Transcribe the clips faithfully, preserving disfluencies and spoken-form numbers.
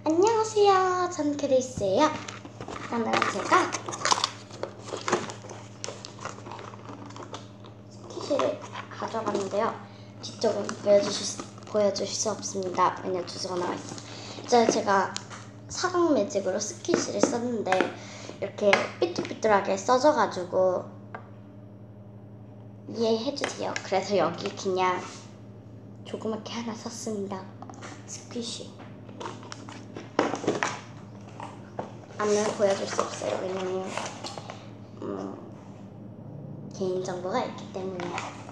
안녕하세요. 전 그리스예요. 오늘은 제가 스키시를 가져갔는데요. 뒤쪽은 보여주실 수, 보여주실 수 없습니다. 왜냐면 주소가 나와 있어. 이제 제가 사각 매직으로 스키시를 썼는데 이렇게 삐뚤삐뚤하게 써져가지고 이해해주세요. 그래서 여기 그냥 조그맣게 하나 썼습니다. 스퀴시. 안을 보여줄 수 없어요. 왜냐면 음, 개인정보가 있기 때문에.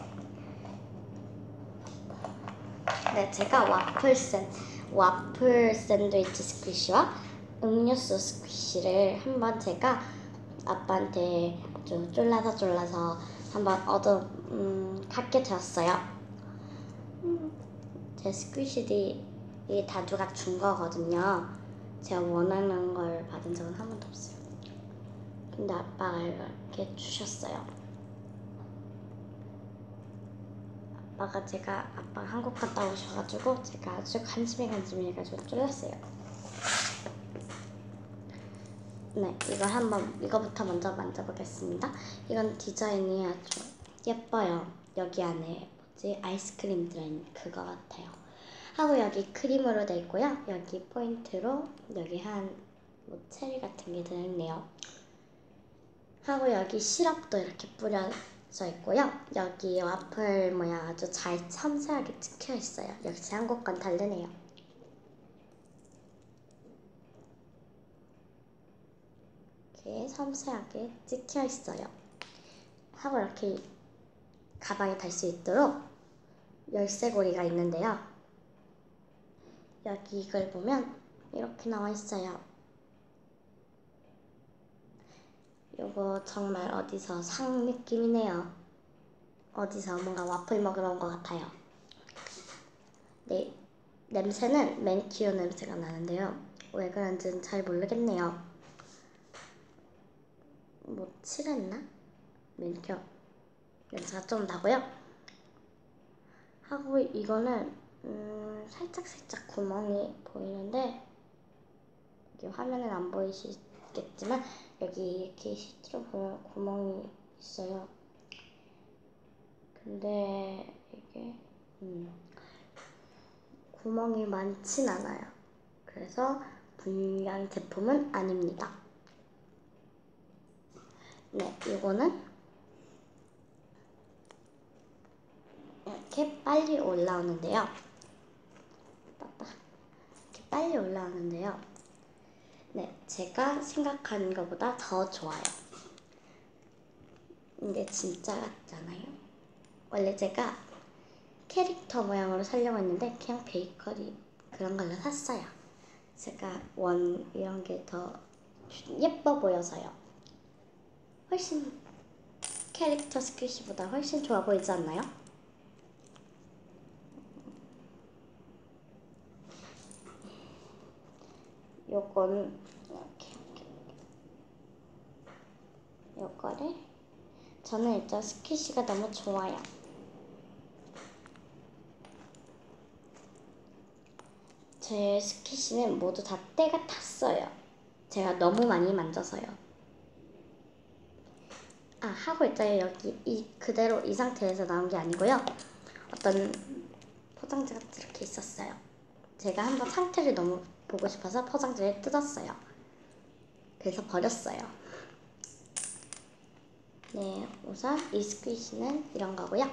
네, 제가 와플 샌 와플 샌드위치 스퀴시와 음료수 스퀴시를 한번 제가 아빠한테 좀 쫄라서 쫄라서 한번 얻어 음, 갖게 되었어요. 음, 제 스퀴시들이 다 누가 준 거거든요. 제가 원하는 걸 받은 적은 한 번도 없어요. 근데 아빠가 이렇게 주셨어요. 아빠가 제가 아빠가 한국 갔다 오셔가지고 제가 아주 간지미 간지미 해가지고 쫄렸어요. 네, 이거 한번 이거부터 먼저 만져보겠습니다. 이건 디자인이 아주 예뻐요. 여기 안에 뭐지 아이스크림 들어있는 그거 같아요. 하고 여기 크림으로 돼 있고요. 여기 포인트로 여기 한 뭐 체리 같은 게 들어있네요. 하고 여기 시럽도 이렇게 뿌려져 있고요. 여기 와플 모양 아주 잘 섬세하게 찍혀 있어요. 역시 한국 건 다르네요. 이렇게 섬세하게 찍혀 있어요. 하고 이렇게 가방에 달 수 있도록 열쇠고리가 있는데요. 여기 이걸 보면 이렇게 나와 있어요. 요거 정말 어디서 상 느낌이네요. 어디서 뭔가 와플 먹으러 온 것 같아요. 네, 냄새는 매니큐어 냄새가 나는데요. 왜 그런지는 잘 모르겠네요. 뭐 칠했나? 매니큐어 냄새가 좀 나고요. 하고 이거는 음, 살짝 살짝 구멍이 보이는데 여기 화면은 안 보이시겠지만 여기 이렇게 시트로 보면 구멍이 있어요. 근데 이게 음, 구멍이 많진 않아요. 그래서 불량 제품은 아닙니다. 네, 이거는 이렇게 빨리 올라오는데요. 이렇게 빨리 올라오는데요. 네, 제가 생각한 것보다 더 좋아요. 이게 진짜 같잖아요. 원래 제가 캐릭터 모양으로 살려고 했는데 그냥 베이커리 그런 걸로 샀어요. 제가 원 이런 게 더 예뻐 보여서요. 훨씬 캐릭터 스퀴시보다 훨씬 좋아 보이지 않나요? 요거는 이렇게 요거를 저는 일단 스퀴시가 너무 좋아요. 제 스퀴시는 모두 다 때가 탔어요. 제가 너무 많이 만져서요. 아, 하고 있자요. 여기 이 그대로 이 상태에서 나온 게 아니고요. 어떤 포장지가 이렇게 있었어요. 제가 한번 상태를 너무 보고 싶어서 포장지를 뜯었어요. 그래서 버렸어요. 네, 우선 이 스퀴시는 이런 거고요.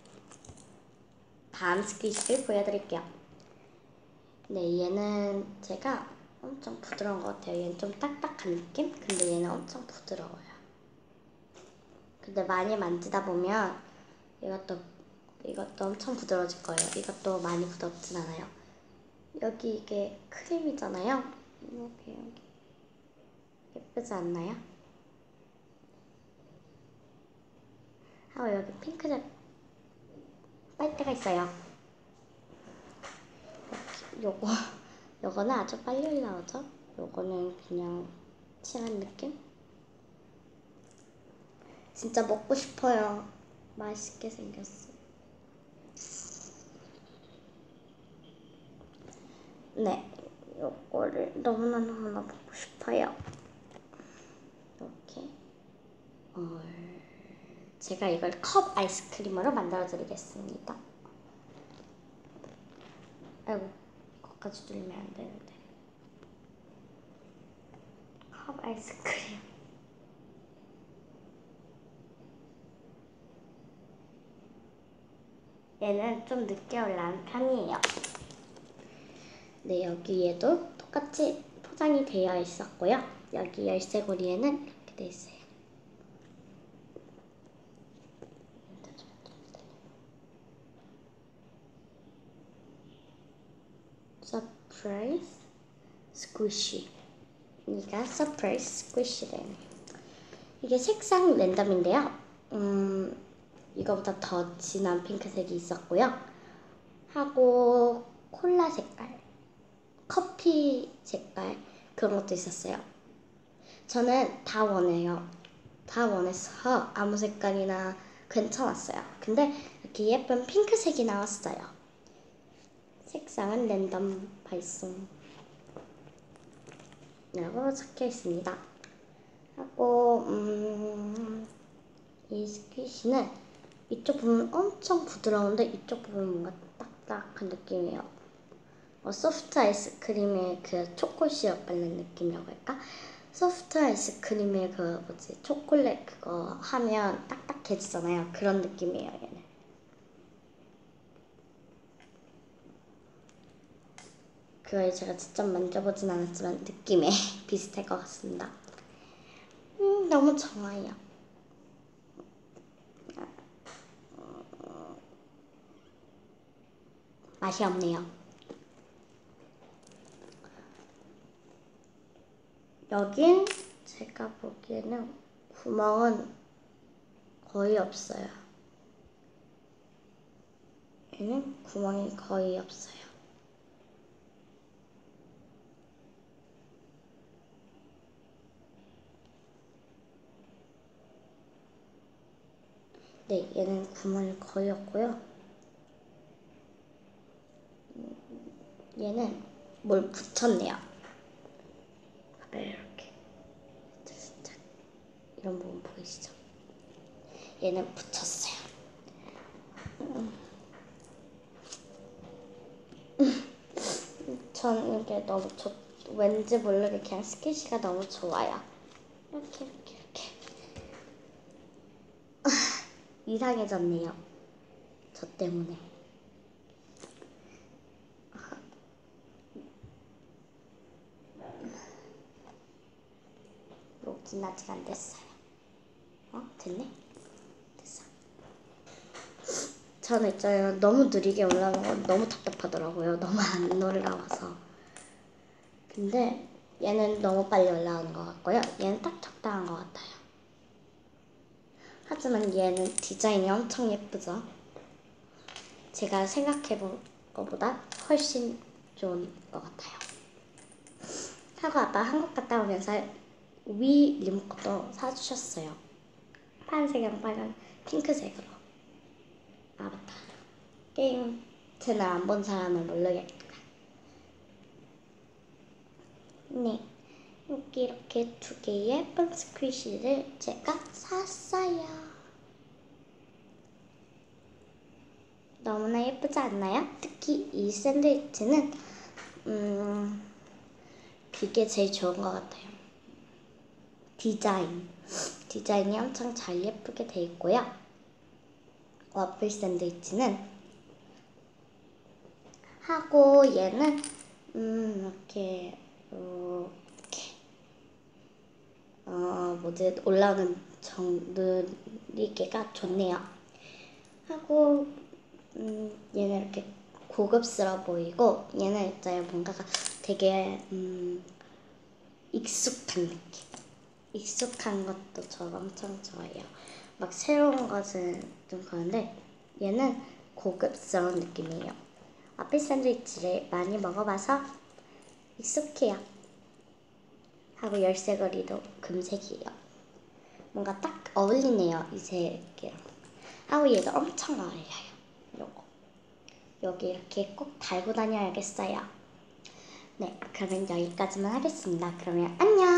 다음 스퀴시를 보여드릴게요. 네, 얘는 제가 엄청 부드러운 것 같아요. 얘는 좀 딱딱한 느낌? 근데 얘는 엄청 부드러워요. 근데 많이 만지다 보면 이것도 이것도 엄청 부드러워질 거예요. 이것도 많이 부드럽진 않아요. 여기 이게 크림이잖아요. 여기 여기 예쁘지 않나요? 하고 여기 핑크색 빨대가 있어요. 요거 요거는 아주 빨리 올라오죠. 요거는 그냥 칠한 느낌? 진짜 먹고 싶어요. 맛있게 생겼어. 네, 요거를 너무나 너무나 보고 싶어요. 이렇게 어, 제가 이걸 컵 아이스크림으로 만들어 드리겠습니다. 아이고, 거기까지 들리면 안 되는데. 컵 아이스크림. 얘는 좀 늦게 올라온 편이에요. 네, 여기에도 똑같이 포장이 되어 있었고요. 여기 열쇠고리에는 이렇게 되어 있어요. 서프라이즈 스퀴시. 이가 서프라이즈 스퀴시래요. 이게 색상 랜덤인데요. 음, 이거보다 더 진한 핑크색이 있었고요. 하고 콜라 색깔, 커피 색깔 그런 것도 있었어요. 저는 다 원해요. 다 원해서 아무 색깔이나 괜찮았어요. 근데 이렇게 예쁜 핑크색이 나왔어요. 색상은 랜덤 발송 라고 적혀 있습니다. 하고 음, 이 스퀴시는 이쪽 부분 엄청 부드러운데 이쪽 부분 뭔가 딱딱한 느낌이에요. 어, 소프트 아이스크림에 그 초코 시럽 바른 느낌이라고 할까? 소프트 아이스크림에 그 뭐지 초콜릿 그거 하면 딱딱해지잖아요. 그런 느낌이에요. 얘는. 그걸 제가 직접 만져보진 않았지만 느낌에 비슷할 것 같습니다. 음, 너무 좋아요. 맛이 없네요. 여긴 제가 보기에는 구멍은 거의 없어요. 얘는 구멍이 거의 없어요. 네, 얘는 구멍이 거의 없고요. 얘는 뭘 붙였네요. 네, 이렇게 진짜 이런 부분 보이시죠? 얘는 붙였어요. 음. 전 이게 너무 좋, 왠지 모르게 그냥 스퀴시가 너무 좋아요. 이렇게 이렇게 이렇게 이상해졌네요. 저 때문에. 녹진 아직 안 됐어요. 어? 됐네? 됐어. 저는 있잖아요. 너무 느리게 올라가는 건 너무 답답하더라고요. 너무 안 올라와서. 근데 얘는 너무 빨리 올라오는 것 같고요. 얘는 딱 적당한 것 같아요. 하지만 얘는 디자인이 엄청 예쁘죠? 제가 생각해본 것보다 훨씬 좋은 것 같아요. 하고 아빠 한국 갔다 오면서 위 리모컨도 사주셨어요. 파란색이랑 빨간 핑크색으로. 아 맞다. 게임 채널 안 본 사람은 모르겠다. 네. 여기 이렇게 두 개의 예쁜 스퀴시를 제가 샀어요. 너무나 예쁘지 않나요? 특히 이 샌드위치는 음, 그게 제일 좋은 것 같아요. 디자인. 디자인이 엄청 잘 예쁘게 돼 있고요. 와플 샌드위치는 하고 얘는 음, 이렇게 이렇게 어 뭐지 올라오는 정 느리게가 좋네요. 하고 음, 얘는 이렇게 고급스러워 보이고 얘는 있잖아요 뭔가가 되게 음, 익숙한 느낌. 익숙한 것도 저 엄청 좋아해요. 막 새로운 것은 좀 그런데 얘는 고급스러운 느낌이에요. 와플 샌드위치를 많이 먹어봐서 익숙해요. 하고 열쇠고리도 금색이에요. 뭔가 딱 어울리네요. 이 색이랑. 하고 얘도 엄청 어울려요. 요거. 여기 이렇게 꼭 달고 다녀야겠어요. 네, 그러면 여기까지만 하겠습니다. 그러면 안녕!